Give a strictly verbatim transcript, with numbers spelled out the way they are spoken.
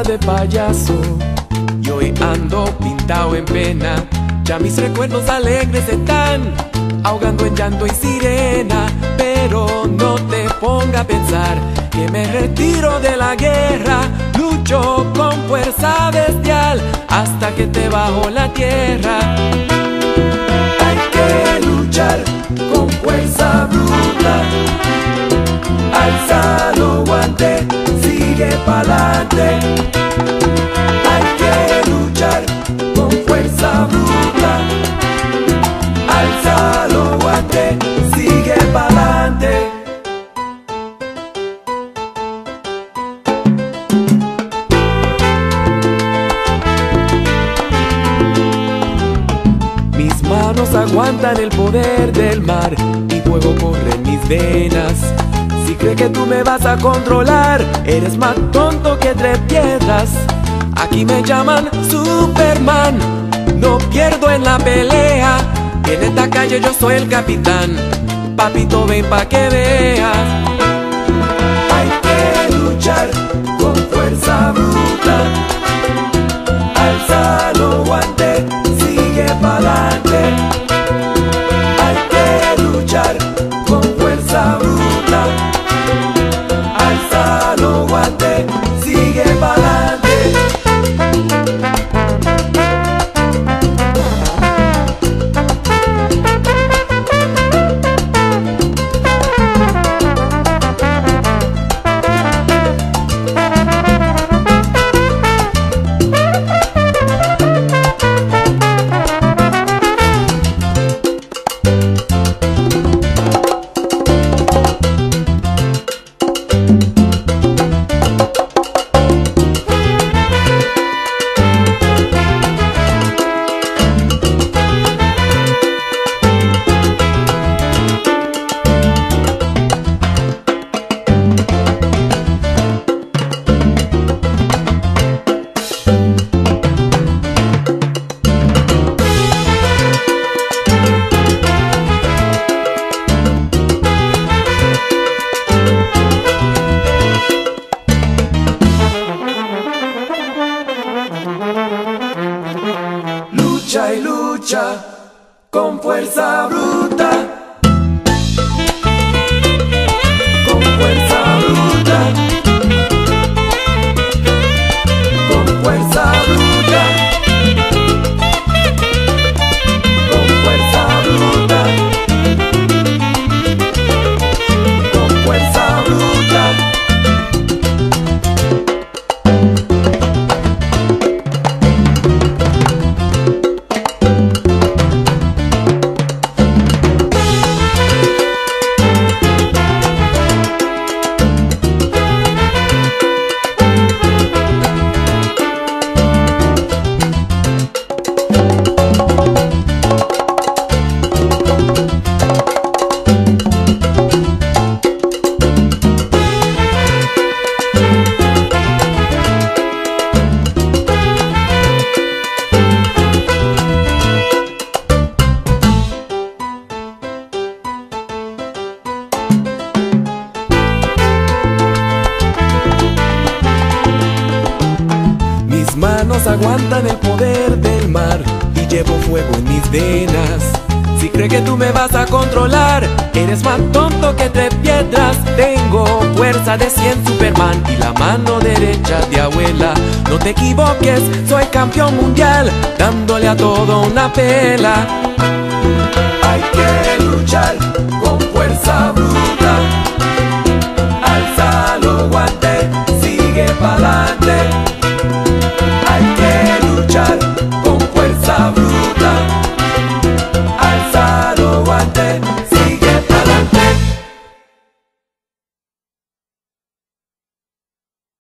vida de payaso y hoy ando pintado en pena. Ya mis recuerdos alegres se están ahogando en llanto y sirena. Pero no te ponga a pensar que me retiro de la guerra. Lucho con fuerza bestial hasta que te bajo la tierra. Hay que luchar con fuerza bruta. Alza los guantes, sigue pa'lante. Hay que luchar con fuerza bruta. Alza los guantes, sigue pa'lante. Mis manos aguantan el poder del mar y fuego corre en mis venas. Si crees que tú me vas a controlar, eres más tonto que tres piedras. Aquí me llaman Superman, no pierdo en la pelea. En esta calle yo soy el capitán, papito ven pa' que veas. Hay que luchar con fuerza bruta. Alza los guantes, sigue pa'lante. Hay que luchar con fuerza bruta. Alza los guantes, sigue pa'lante. Lucha y lucha con fuerza bruta. Con fuerza bruta. Con fuerza bruta. Con fuerza bruta. Con fuerza bruta. Mis manos aguantan el poder del mar y llevo fuego en mis venas. Si crees que tú me vas a controlar, eres más tonto que tres piedras. Tengo fuerza de cien Superman y la mano derecha de abuela. No te equivoques, soy campeón mundial, dándole a todo una pela. Hay que luchar